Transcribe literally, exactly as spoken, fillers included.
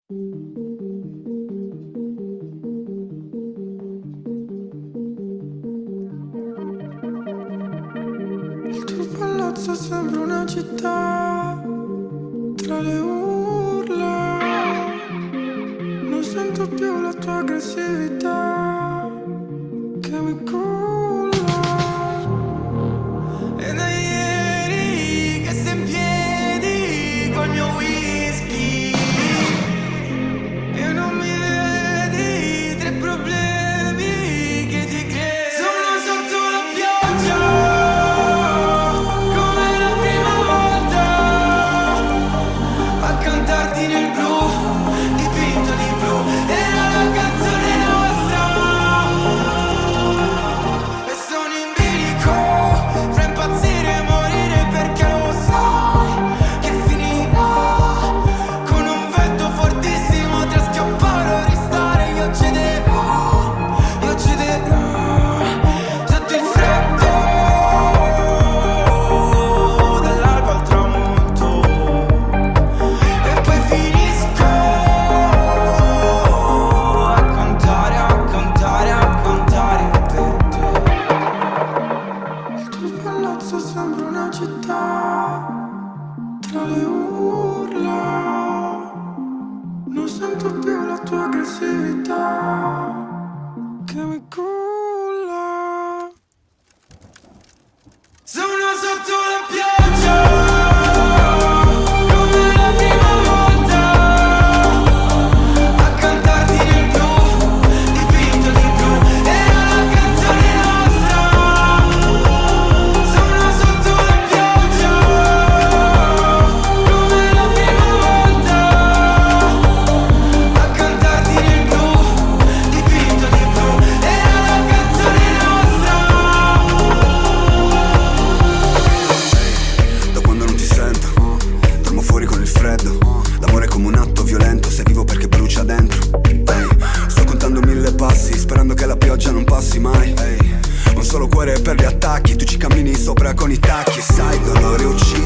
Il tuo palazzo sembra una città tra le urla. Non sento più la tua aggressività che mi culla. E da ieri che sei in piedi col mio whisky e non mi vedi tre problemi che ti crei. Sono sotto la pioggia come la prima volta a cantarti nel blu dipinto di blu. Era la canzone nostra e sono in bilico fra impazzire e morire, perché lo sai che finirà con un vento fortissimo tra scappare o restare. Io cederò, io cederò sotto il freddo dall'alba al tramonto e poi finisco a cantare, a cantare, a cantare per te. Il tuo palazzo sembra una città tra le urla. Non sento più la tua aggressività che mi culla. Sono sotto la pioggia come la prima volta a cantarti nel blu dipinto di blu. Era la canzone nostra. Sono sotto la pioggia come la prima volta a cantarti nel blu dipinto di blu. Era la canzone nostra. Da quando non ti sento, dormo fuori con il freddo. L'amore è come un atto violento, se vivo perché brucia dentro. Ehi, sto contando mille passi, sperando che la pioggia non passi mai. Ehi, un solo cuore per gli attacchi, tu ci cammini sopra con i tacchi. Sai, dolore uccide.